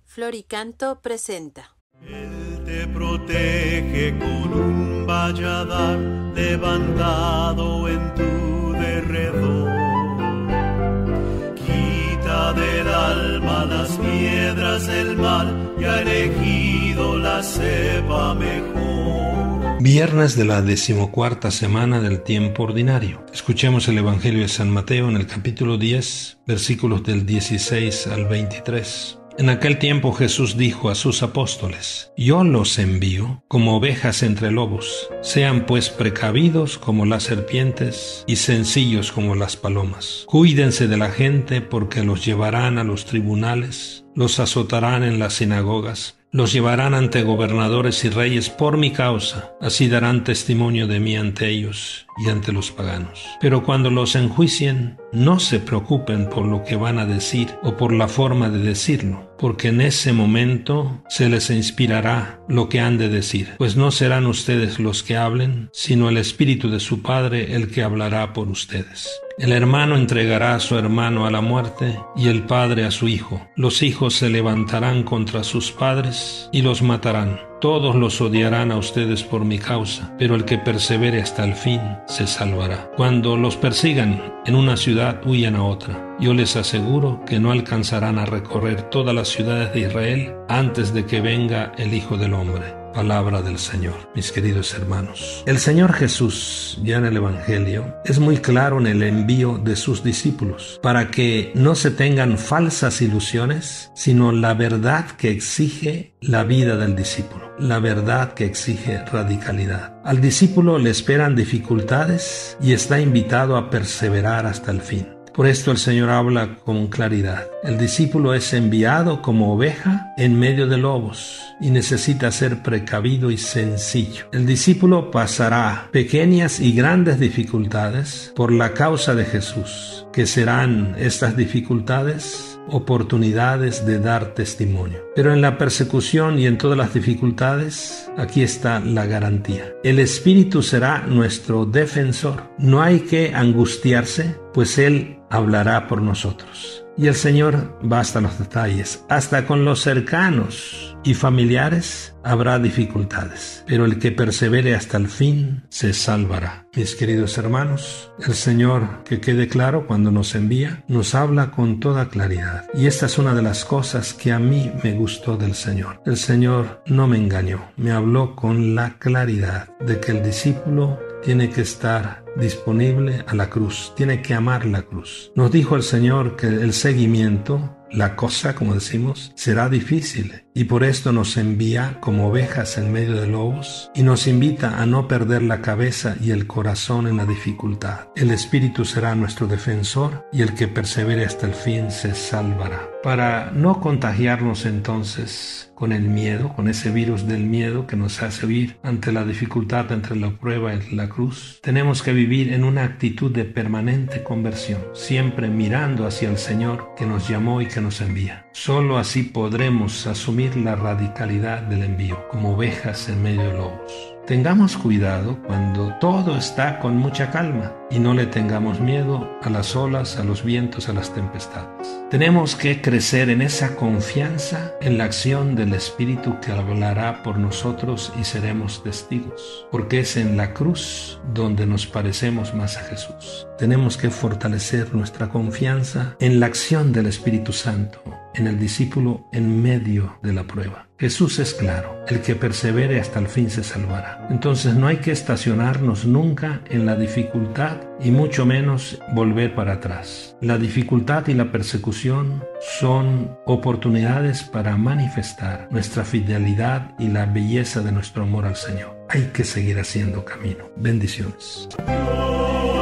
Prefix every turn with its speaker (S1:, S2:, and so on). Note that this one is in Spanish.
S1: Floricanto presenta.
S2: Él te protege con un valladar levantado en tu derredor. Quita del alma las piedras del mal y ha elegido la cepa mejor.
S3: Viernes de la 14ª semana del tiempo ordinario. Escuchemos el Evangelio de San Mateo en el capítulo 10, versículos del 16 al 23. En aquel tiempo Jesús dijo a sus apóstoles: Yo los envío como ovejas entre lobos. Sean pues precavidos como las serpientes y sencillos como las palomas. Cuídense de la gente, porque los llevarán a los tribunales, los azotarán en las sinagogas, los llevarán ante gobernadores y reyes por mi causa. Así darán testimonio de mí ante ellos y ante los paganos. Pero cuando los enjuicien, no se preocupen por lo que van a decir o por la forma de decirlo, porque en ese momento se les inspirará lo que han de decir, pues no serán ustedes los que hablen, sino el Espíritu de su Padre el que hablará por ustedes. El hermano entregará a su hermano a la muerte y el padre a su hijo. Los hijos se levantarán contra sus padres y los matarán. Todos los odiarán a ustedes por mi causa, pero el que persevere hasta el fin se salvará. Cuando los persigan en una ciudad, huyan a otra. Yo les aseguro que no alcanzarán a recorrer todas las ciudades de Israel antes de que venga el Hijo del Hombre. Palabra del Señor. Mis queridos hermanos, el Señor Jesús, ya en el Evangelio, es muy claro en el envío de sus discípulos, para que no se tengan falsas ilusiones, sino la verdad que exige la vida del discípulo, la verdad que exige radicalidad. Al discípulo le esperan dificultades y está invitado a perseverar hasta el fin. Por esto el Señor habla con claridad. El discípulo es enviado como oveja en medio de lobos y necesita ser precavido y sencillo. El discípulo pasará pequeñas y grandes dificultades por la causa de Jesús, que serán estas dificultades oportunidades de dar testimonio. Pero en la persecución y en todas las dificultades, aquí está la garantía. El Espíritu será nuestro defensor. No hay que angustiarse, pues Él hablará por nosotros. Y el Señor va hasta los detalles. Hasta con los cercanos y familiares habrá dificultades, pero el que persevere hasta el fin se salvará. Mis queridos hermanos, el Señor, que quede claro, cuando nos envía, nos habla con toda claridad. Y esta es una de las cosas que a mí me gustó del Señor. El Señor no me engañó, me habló con la claridad de que el discípulo tiene que estar disponible a la cruz, tiene que amar la cruz. Nos dijo el Señor que el seguimiento, la cosa, como decimos, será difícil, y por esto nos envía como ovejas en medio de lobos y nos invita a no perder la cabeza y el corazón en la dificultad. El Espíritu será nuestro defensor y el que persevere hasta el fin se salvará. Para no contagiarnos entonces con el miedo, con ese virus del miedo que nos hace huir ante la dificultad, entre la prueba y la cruz, tenemos que vivir en una actitud de permanente conversión, siempre mirando hacia el Señor que nos llamó y que nos envía. Solo así podremos asumir la radicalidad del envío, como ovejas en medio de lobos. Tengamos cuidado cuando todo está con mucha calma y no le tengamos miedo a las olas, a los vientos, a las tempestades. Tenemos que crecer en esa confianza en la acción del Espíritu que hablará por nosotros y seremos testigos, porque es en la cruz donde nos parecemos más a Jesús. Tenemos que fortalecer nuestra confianza en la acción del Espíritu Santo, en el discípulo en medio de la prueba. Jesús es claro, el que persevere hasta el fin se salvará. Entonces no hay que estacionarnos nunca en la dificultad y mucho menos volver para atrás. La dificultad y la persecución son oportunidades para manifestar nuestra fidelidad y la belleza de nuestro amor al Señor. Hay que seguir haciendo camino. Bendiciones.